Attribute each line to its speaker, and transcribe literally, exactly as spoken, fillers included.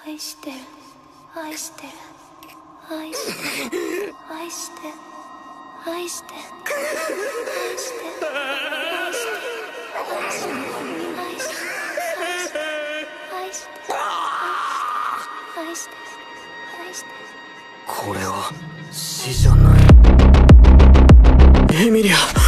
Speaker 1: 愛してる愛してる愛してる愛してる愛してる愛してる愛してる愛してる愛してる愛してる愛してる愛してる。
Speaker 2: これは死じゃない。エミリア。